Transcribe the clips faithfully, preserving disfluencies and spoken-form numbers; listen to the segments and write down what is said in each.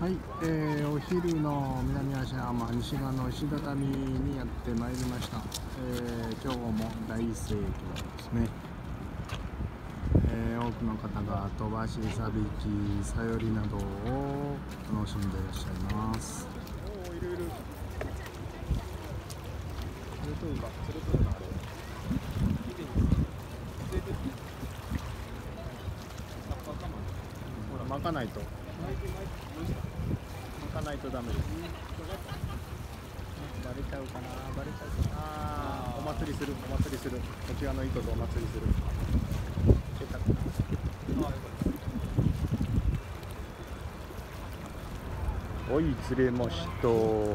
はい、えー、お昼の南芦浜西側の石畳にやってまいりました。えー、今日も大盛況ですね。えー、多くの方が飛ばし、さびき、さよりなどを楽しんでいらっしゃいます。おー、いるいる。釣れとるか、釣れとるな、あれ。ほら、巻かないと。巻かないとダメです。バレちゃうかな、バレちゃうかな。あー、お祭りする、お祭りする。こちらの糸とお祭りする。出たかな。おい、釣れました。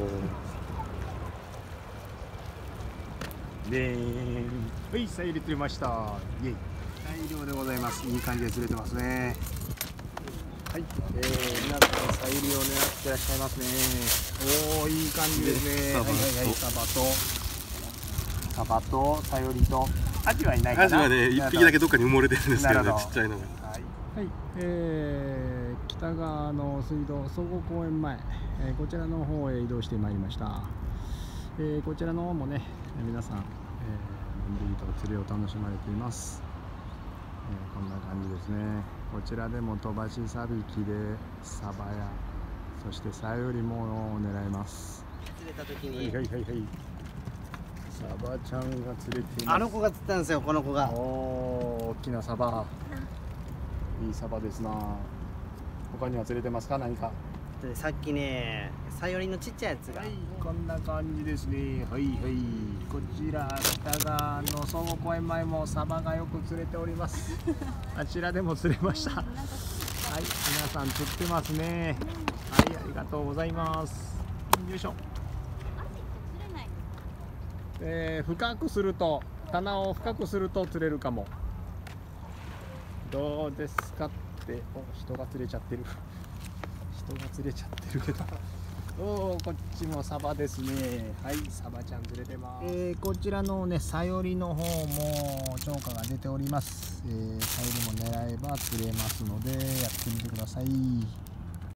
でーん。はい、さゆり釣れました。イエイ。大量でございます。いい感じで釣れてますね。はい、えー、皆さんさゆりを狙ってらっしゃいますね。おお、いい感じですね。はいはいはい、サバとサバとさゆりとアジはいないかな。 アジはね、一匹だけどっかに埋もれてるんですけどね、ちっちゃいのが。 はい、はい、えー、北側の水道総合公園前、えー、こちらの方へ移動してまいりました。えー、こちらの方もね、皆さん、えー、のんびりと釣りを楽しまれています。えー、こんな感じですね。こちらでも飛ばしさびきでサバやそしてさよりも狙います。 釣れた時に、 はいはいはいはい、サバちゃんが釣れています。 あの子が釣ったんですよ、この子が。 おお、大きなサバ、いいサバですな。他には釣れてますか、何か。 でさっきね、さよりのちっちゃいやつが、 はい、こんな感じですね。はいはい、こちら北側の総合公園前もサバがよく釣れております。あちらでも釣れました。はい、皆さん釣ってますね。はい、ありがとうございます。よいしょ。えー、深くすると、棚を深くすると釣れるかも。どうですかって、お、人が釣れちゃってる。人が釣れちゃってるけど。おー、こっちもサバですね。はい、サバちゃん釣れてます。えー、こちらのね、さよりの方も釣果が出ております。えー、さよりも狙えば釣れますので、やってみてください。